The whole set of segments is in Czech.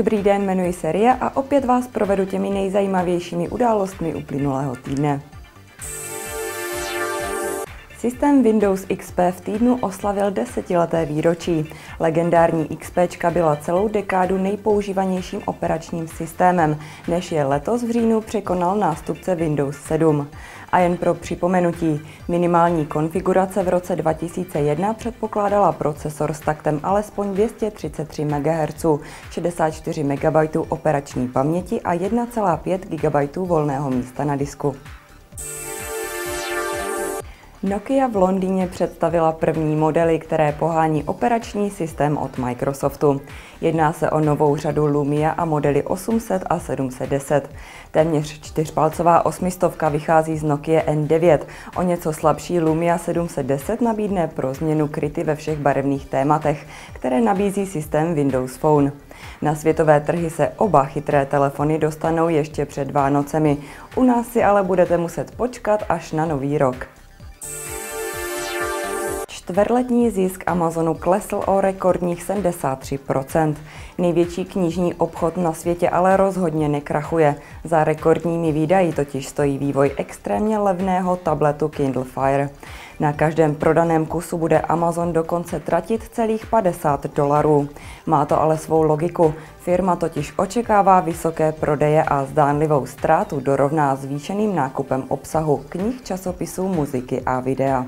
Dobrý den, jmenuji se Ria a opět vás provedu těmi nejzajímavějšími událostmi uplynulého týdne. Systém Windows XP v týdnu oslavil 10leté výročí. Legendární XPčka byla celou dekádu nejpoužívanějším operačním systémem, než je letos v říjnu překonal nástupce Windows 7. A jen pro připomenutí, minimální konfigurace v roce 2001 předpokládala procesor s taktem alespoň 233 MHz, 64 MB operační paměti a 1,5 GB volného místa na disku. Nokia v Londýně představila první modely, které pohání operační systém od Microsoftu. Jedná se o novou řadu Lumia a modely 800 a 710. Téměř čtyřpalcová 800 vychází z Nokia N9. O něco slabší Lumia 710 nabídne pro změnu kryty ve všech barevných tématech, které nabízí systém Windows Phone. Na světové trhy se oba chytré telefony dostanou ještě před Vánocemi. U nás si ale budete muset počkat až na nový rok. Čtvrtletní zisk Amazonu klesl o rekordních 73%. Největší knižní obchod na světě ale rozhodně nekrachuje. Za rekordními výdaji totiž stojí vývoj extrémně levného tabletu Kindle Fire. Na každém prodaném kusu bude Amazon dokonce tratit celých $50. Má to ale svou logiku. Firma totiž očekává vysoké prodeje a zdánlivou ztrátu dorovná zvýšeným nákupem obsahu knih, časopisů, muziky a videa.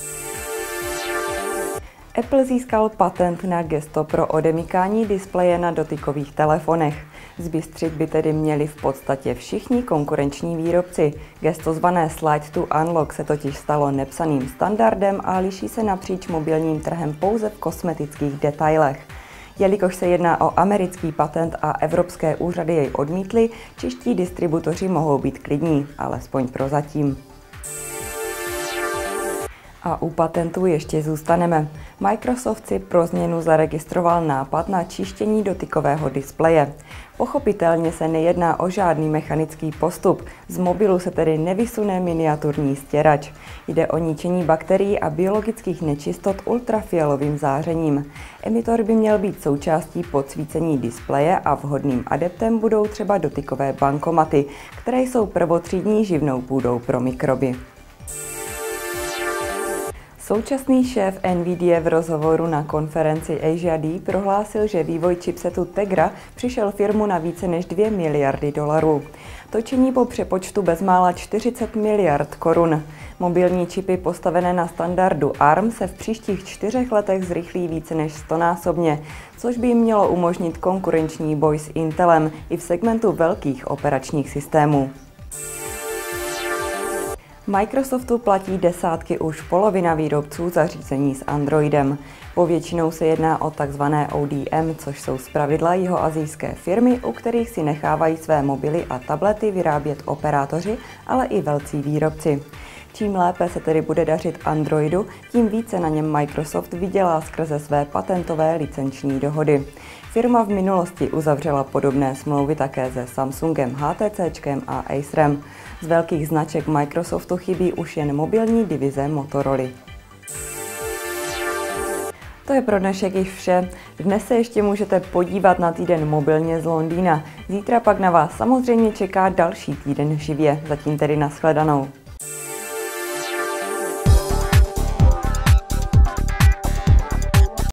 Apple získal patent na gesto pro odemykání displeje na dotykových telefonech. Zbystřit by tedy měli v podstatě všichni konkurenční výrobci. Gesto zvané Slide to Unlock se totiž stalo nepsaným standardem a liší se napříč mobilním trhem pouze v kosmetických detailech. Jelikož se jedná o americký patent a evropské úřady jej odmítly, čeští distributoři mohou být klidní, alespoň prozatím. A u patentů ještě zůstaneme. Microsoft si pro změnu zaregistroval nápad na čištění dotykového displeje. Pochopitelně se nejedná o žádný mechanický postup, z mobilu se tedy nevysune miniaturní stěrač. Jde o ničení bakterií a biologických nečistot ultrafialovým zářením. Emitor by měl být součástí podsvícení displeje a vhodným adeptem budou třeba dotykové bankomaty, které jsou prvotřídní živnou půdou pro mikroby. Současný šéf NVIDIA v rozhovoru na konferenci Asia D prohlásil, že vývoj chipsetu Tegra přišel firmu na více než $2 miliardy. To činí po přepočtu bezmála 40 miliard korun. Mobilní čipy postavené na standardu ARM se v příštích 4 letech zrychlí více než 100násobně, což by jim mělo umožnit konkurenční boj s Intelem i v segmentu velkých operačních systémů. Microsoftu platí desátky už polovina výrobců zařízení s Androidem. Povětšinou se jedná o tzv. ODM, což jsou zpravidla jihoasijské firmy, u kterých si nechávají své mobily a tablety vyrábět operátoři, ale i velcí výrobci. Čím lépe se tedy bude dařit Androidu, tím více na něm Microsoft vydělá skrze své patentové licenční dohody. Firma v minulosti uzavřela podobné smlouvy také se Samsungem, HTCčkem a Acerem. Z velkých značek Microsoftu chybí už jen mobilní divize Motorola. To je pro dnešek již vše. Dnes se ještě můžete podívat na týden mobilně z Londýna. Zítra pak na vás samozřejmě čeká další týden živě. Zatím tedy nashledanou.